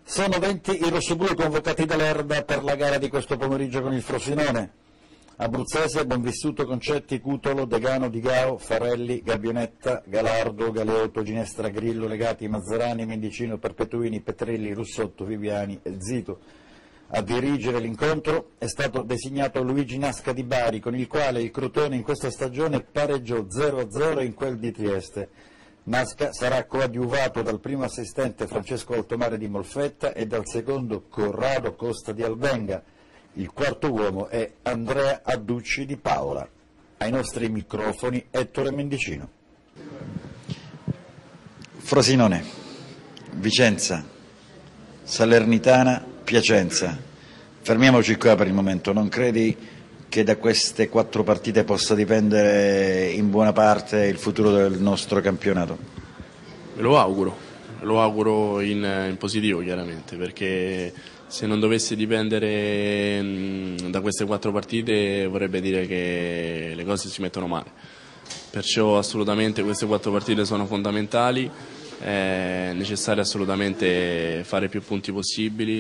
Sono 20 i rossoblù convocati dall'Erba per la gara di questo pomeriggio con il Frosinone. Abruzzese, Bonvissuto, Concetti, Cutolo, Degano, Digao, Farelli, Gabbionetta, Galardo, Galeotto, Ginestra, Grillo, Legati, Mazzarani, Mendicino, Perpetuini, Petrelli, Russotto, Viviani e Zito. A dirigere l'incontro è stato designato Luigi Nasca di Bari, con il quale il Crotone in questa stagione pareggiò 0-0 in quel di Trieste. Nasca sarà coadiuvato dal primo assistente Francesco Altomare di Molfetta e dal secondo Corrado Costa di Albenga. Il quarto uomo è Andrea Adducci di Paola. Ai nostri microfoni Ettore Mendicino. Frosinone, Vicenza, Salernitana, Piacenza. Fermiamoci qua per il momento. Non credi che da queste 4 partite possa dipendere in buona parte il futuro del nostro campionato? Me lo auguro in positivo chiaramente, perché se non dovesse dipendere da queste 4 partite vorrebbe dire che le cose si mettono male. Perciò assolutamente queste 4 partite sono fondamentali, è necessario assolutamente fare più punti possibili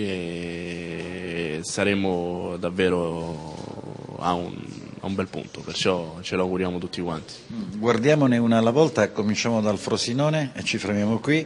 e saremo davvero a un bel punto, perciò ce lo auguriamo tutti quanti. Guardiamone una alla volta, cominciamo dal Frosinone e ci fermiamo qui.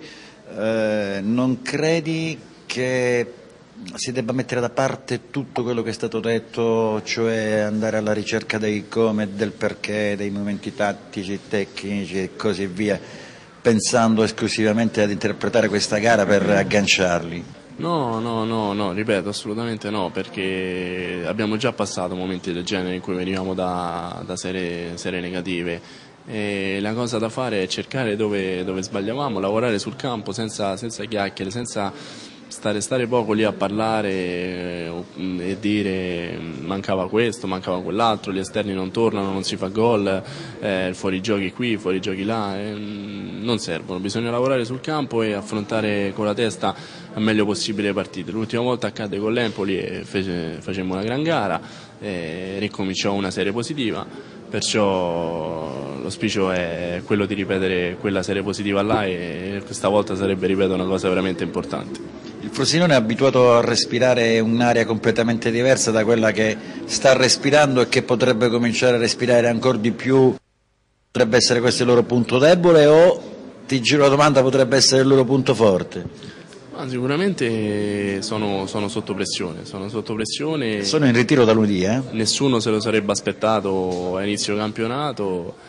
Non credi che si debba mettere da parte tutto quello che è stato detto, cioè andare alla ricerca dei come, del perché, dei momenti tattici, tecnici e così via, pensando esclusivamente ad interpretare questa gara per agganciarli? No, ripeto, assolutamente no, perché abbiamo già passato momenti del genere in cui venivamo da serie negative e la cosa da fare è cercare dove sbagliavamo, lavorare sul campo senza chiacchiere, senza stare poco lì a parlare e dire mancava questo, mancava quell'altro, gli esterni non tornano, non si fa gol, fuorigiochi qui, fuorigiochi là, non servono, bisogna lavorare sul campo e affrontare con la testa al meglio possibile le partite. L'ultima volta accadde con l'Empoli e facemmo una gran gara e ricominciò una serie positiva, perciò l'auspicio è quello di ripetere quella serie positiva là e questa volta sarebbe, ripeto, una cosa veramente importante. Il Frosinone è abituato a respirare un'aria completamente diversa da quella che sta respirando e che potrebbe cominciare a respirare ancora di più. Potrebbe essere questo il loro punto debole o, ti giro la domanda, potrebbe essere il loro punto forte? Ma sicuramente sono sotto pressione. Sono in ritiro da lunedì, Nessuno se lo sarebbe aspettato a inizio campionato.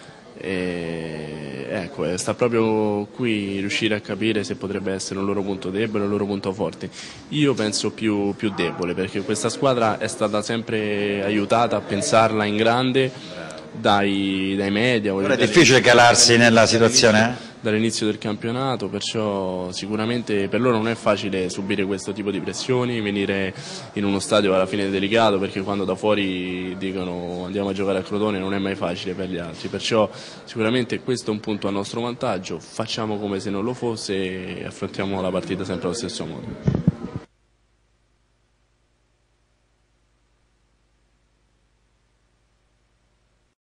Ecco, sta proprio qui riuscire a capire se potrebbe essere un loro punto debole o un loro punto forte. Io penso più debole, perché questa squadra è stata sempre aiutata a pensarla in grande dai media. Ora è difficile calarsi nella situazione, dall'inizio del campionato, perciò sicuramente per loro non è facile subire questo tipo di pressioni, venire in uno stadio alla fine delicato, perché quando da fuori dicono andiamo a giocare a Crotone non è mai facile per gli altri, perciò sicuramente questo è un punto a nostro vantaggio, facciamo come se non lo fosse e affrontiamo la partita sempre allo stesso modo.